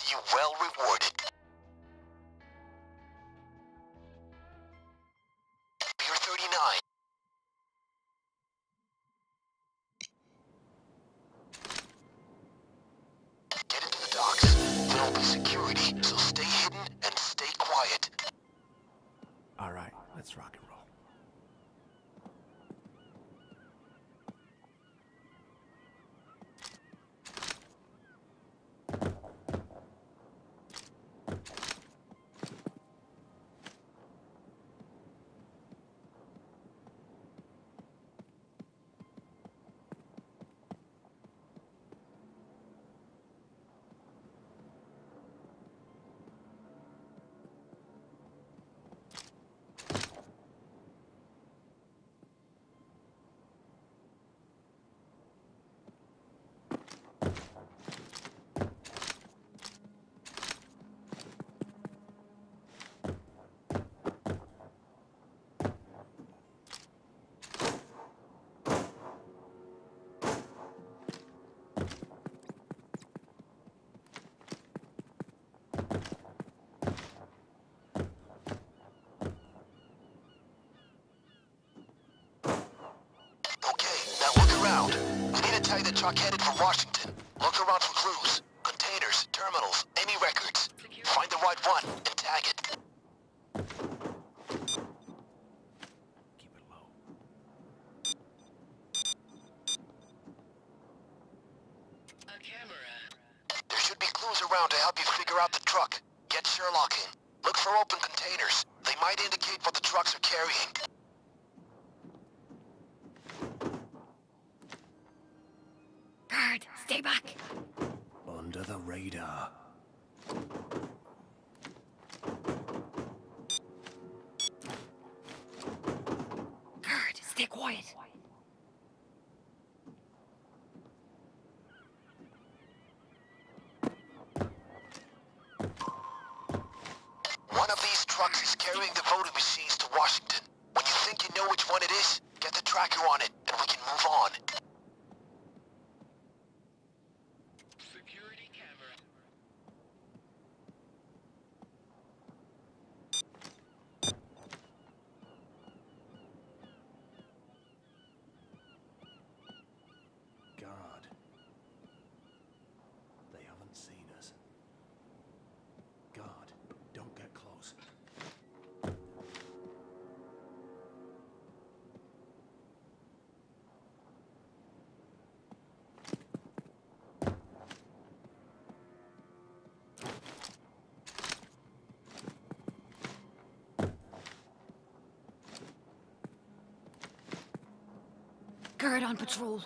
You well rewarded. Pier 39. Get into the docks. There'll be security, so stay hidden and stay quiet. All right, let's rock and roll. We need to tag the truck headed for Washington. Look around for clues, containers, terminals, any records. Find the right one and tag it. Keep it low. A camera. There should be clues around to help you figure out the truck. Get Sherlock in. Look for open containers. They might indicate what the trucks are carrying. Guard, stay back. Under the radar. Guard, stay quiet. One of these trucks is carrying the voting machines to Washington. When you think you know which one it is, get the tracker on it, and we can move on. Security camera. God. They haven't seen us. God, don't get close. Guard on patrol.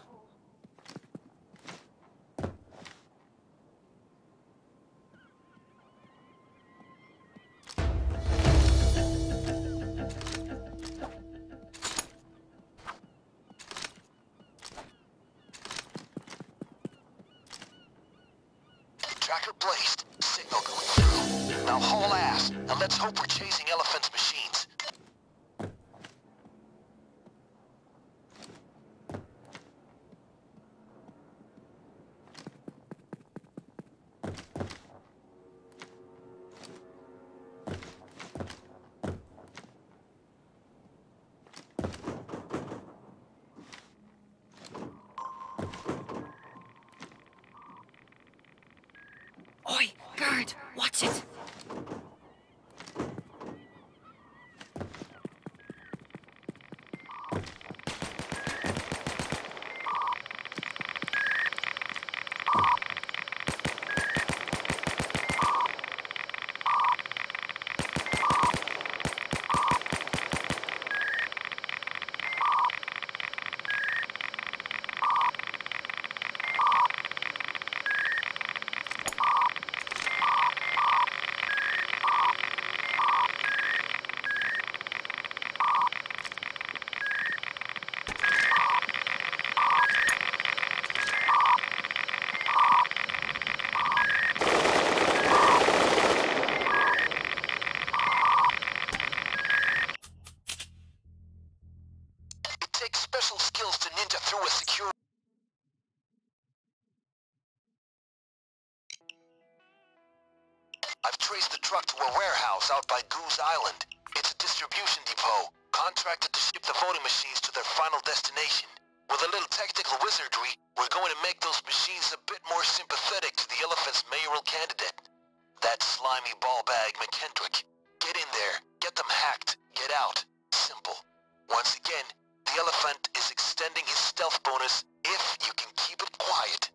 Tracker placed. Signal going through. Now haul ass, and let's hope we're chasing Elephant's machines. Oi, guard, watch it. I've traced the truck to a warehouse out by Goose Island. It's a distribution depot, contracted to ship the voting machines to their final destination. With a little technical wizardry, we're going to make those machines a bit more sympathetic to the elephant's mayoral candidate. That slimy ball bag McKendrick. Get in there, get them hacked, get out. Simple. Once again, the elephant is extending his stealth bonus if you can keep it quiet.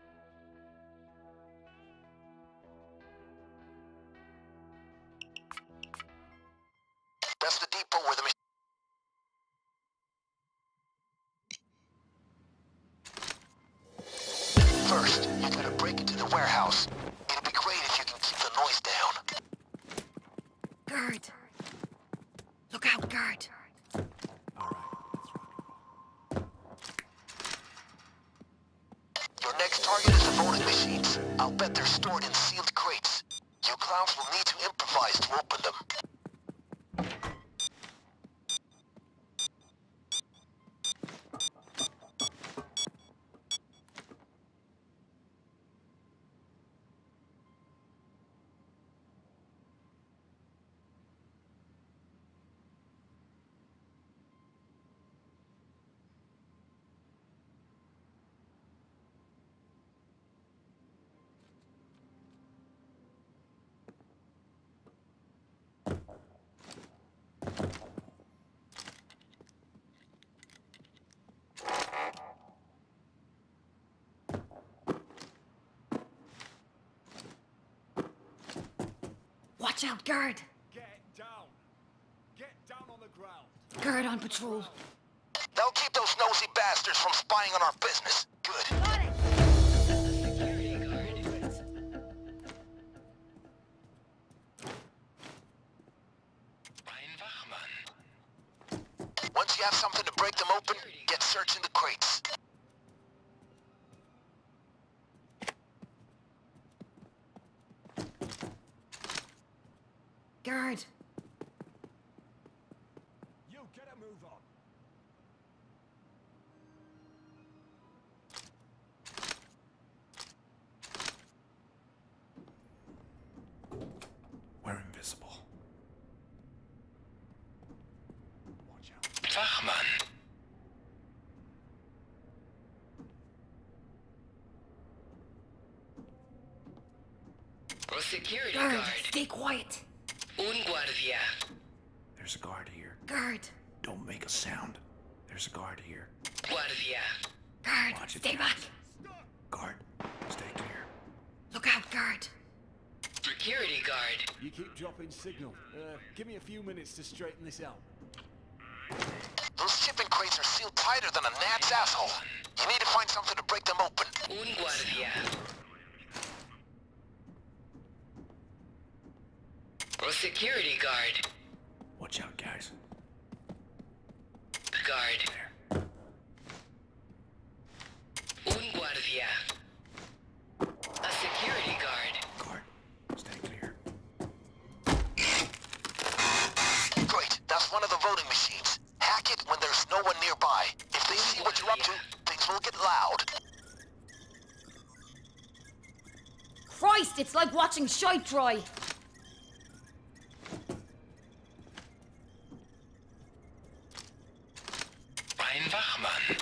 That's the depot where the machine... First, you gotta break into the warehouse. It'll be great if you can keep the noise down. Guard. Look out, guard. All right, let's rock and roll. Your next target is the voting machines. I'll bet they're stored in sealed crates. You clowns will need to improvise to open them. Watch out, guard. Get down. Get down on the ground. Guard on patrol. They'll keep those nosy bastards from spying on our business. Good. Got it. Once you have something to break them open, get searching the crates. Guard. You get a move on. We're invisible. Watch out. Wachmann. Security Guard, guard. stay quiet. Un guardia. There's a guard here. Guard. Don't make a sound. There's a guard here. Guardia. Guard, Watch it, stay guys. back. Guard, stay clear. Look out, guard. Security guard. You keep dropping signal. Give me a few minutes to straighten this out. Those shipping crates are sealed tighter than a gnat's asshole. You need to find something to break them open. Un guardia. Security guard. Watch out, guys. Guard. There. Un guardia. A security guard. Guard, stay clear. Great, that's one of the voting machines. Hack it when there's no one nearby. If they see what you're up to, things will get loud. Christ, it's like watching shite dry. Ein Wachmann.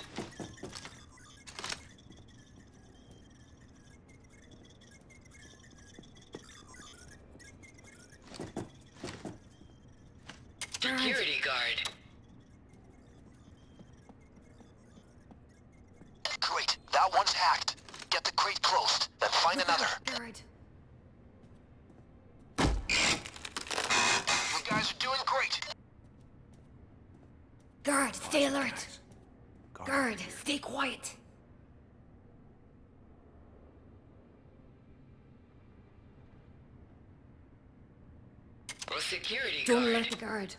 Security guard. Great, that one's hacked. Get the crate closed, then find Look another. out, guard. You guys are doing great. Guard, stay alert. Guys. Guard, stay quiet. Security Don't guard. alert the guard.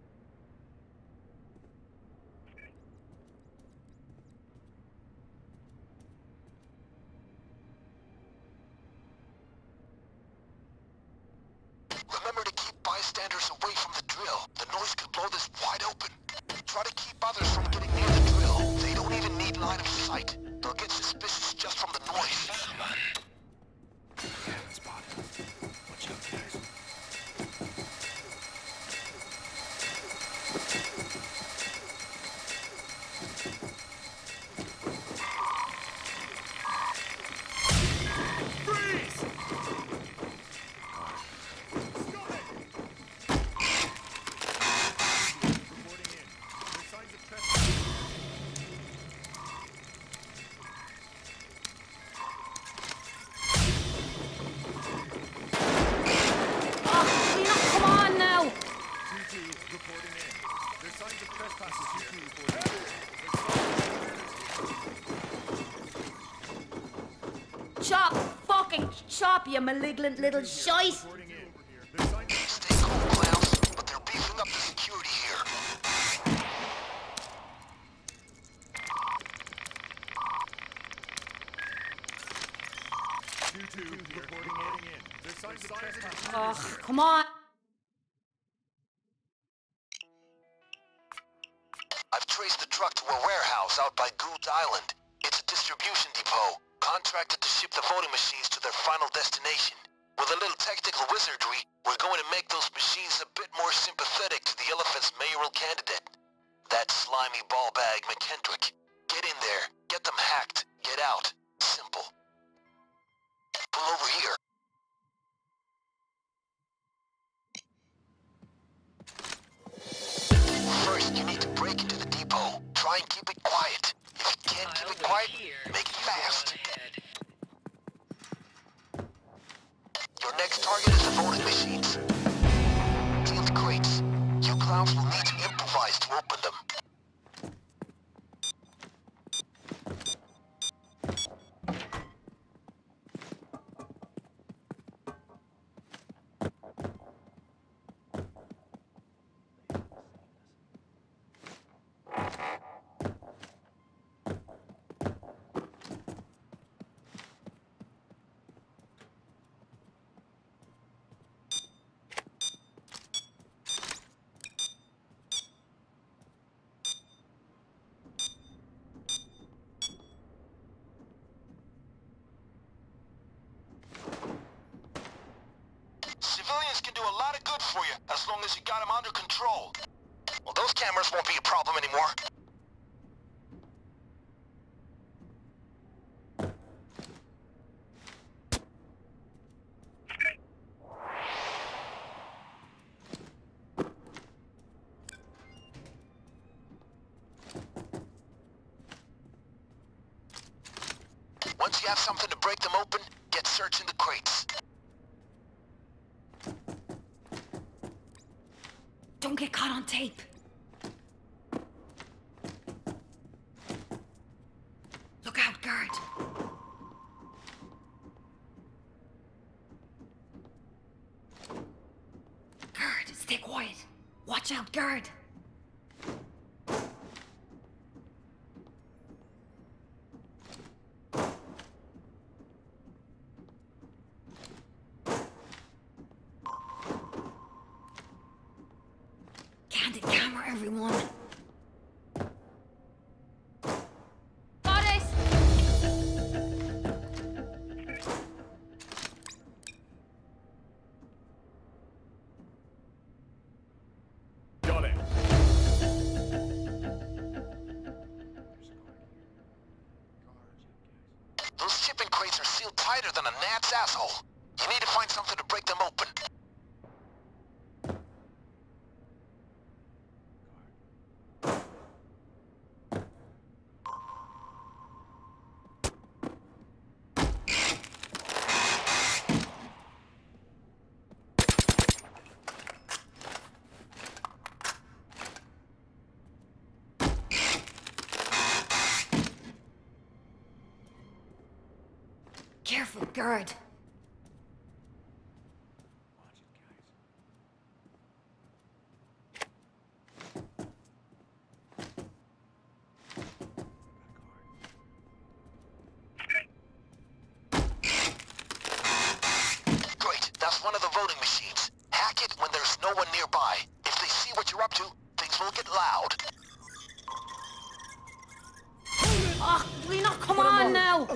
Remember to keep bystanders away from the drill. The noise could blow this wide open. Try to keep others from getting near the drill. They don't even need line of sight. They'll get suspicious just from the noise. Wachmann. Yeah, spotted. Watch out, guys. signs of trespassers here. Chop! Fucking chop, you malignant little shite! Reporting in. There's signs of Stay cool, clowns, but they're beefing up the security here. 2-2 reporting in. There's signs of trespassers. Oh, come on! I've traced the truck to a warehouse out by Gauntlet Island. It's a distribution depot, contracted to ship the voting machines to their final destination. With a little technical wizardry, we're going to make those machines a bit more sympathetic to the elephant's mayoral candidate. That slimy ballbag McKendrick. Get in there, get them hacked, get out. Simple. Pull over here. First, you need to break into the depot. Try and keep it quiet. If you can't keep it quiet, make it fast. Your next target is the voting machines. Sealed crates. You clowns will need to improvise to open them. Civilians can do a lot of good for you, as long as you got them under control. Well, those cameras won't be a problem anymore. Once you have something to break them open, get searching the crates. Don't get caught on tape. Look out, guard. Guard, stay quiet. Watch out, guard. Candid camera, everyone. Got it! Got it. Those shipping crates are sealed tighter than a gnat's asshole. You need to find something to break them open. Careful, guard. Great, that's one of the voting machines. Hack it when there's no one nearby. If they see what you're up to, things will get loud. Oh, Lena, come on now!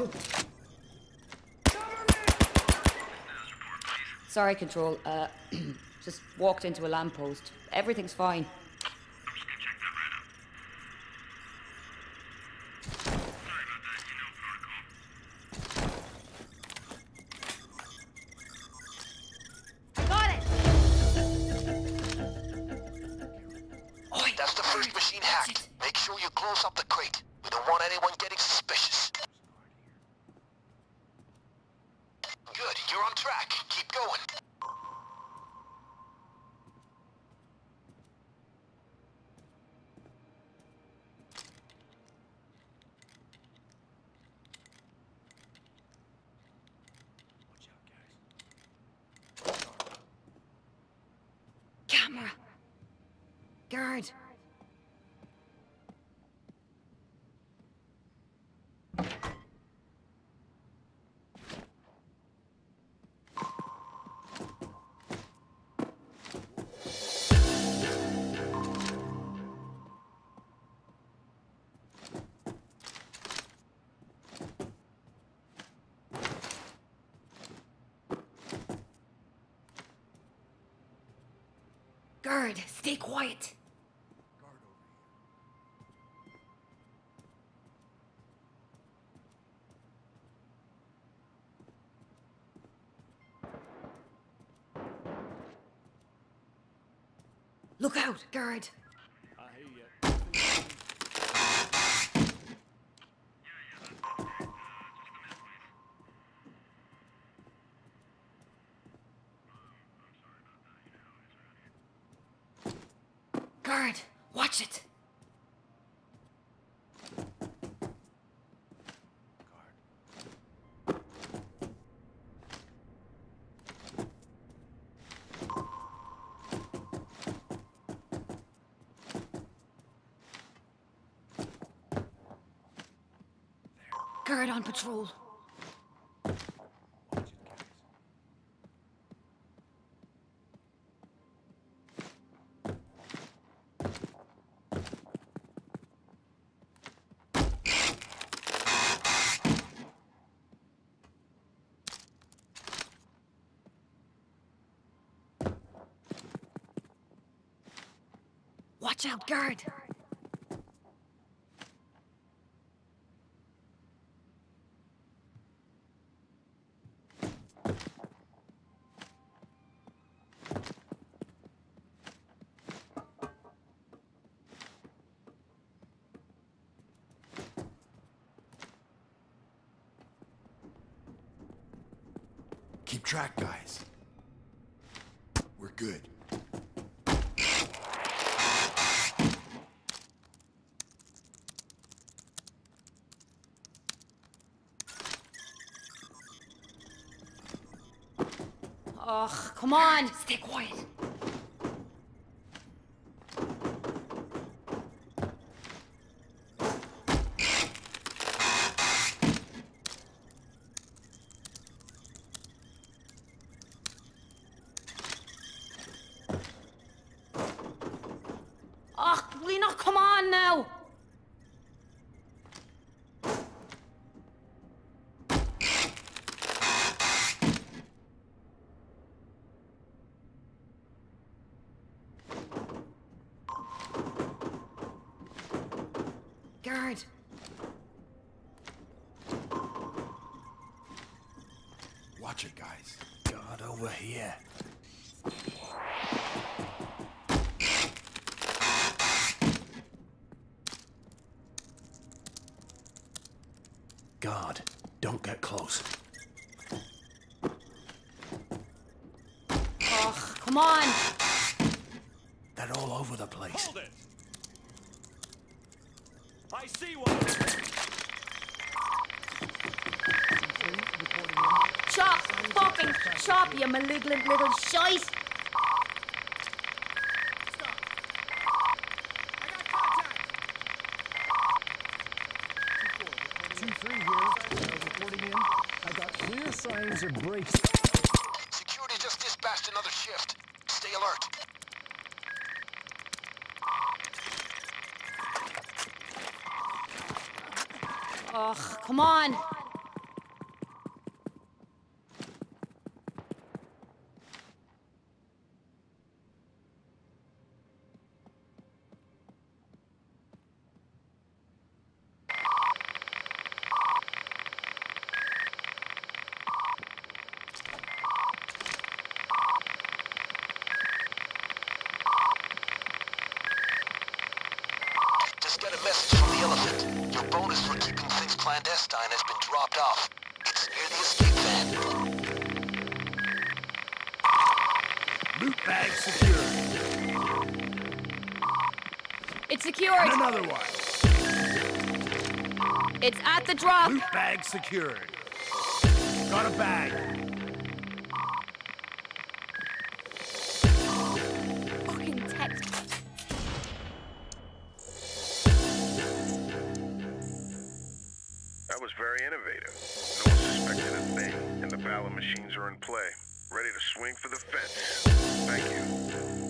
Sorry, Control. Just walked into a lamppost. Everything's fine. Got it! Oi, That's the first machine hacked. Make sure you close up the crate. We don't want anyone getting suspicious. Good, you're on track. Keep going. camera. Guard. Guard, stay quiet. Look out, guard. I hear you. Guard, watch it. Guard on patrol. Watch out, guard! Keep track, guys. We're good. Oh, come on! Stay quiet. Oh, will you not come on now? Guard. Watch it, guys. God, over here. God, don't get close. Oh, come on! They're all over the place. Hold it! I see one! Chop! Fucking chop, you malignant little shite! Reporting in. I got clear signs of breaks. Security just dispatched another shift. Stay alert. Oh, come on! Just got a message from the elephant. Your bonus for keeping things clandestine has been dropped off. It's near the escape van. Loot bag secured. It's secured! And another one. It's at the drop! Loot bag secured. Got a bag. Fucking was very innovative. No one suspected a thing, and the ballot machines are in play, ready to swing for the fence. Thank you.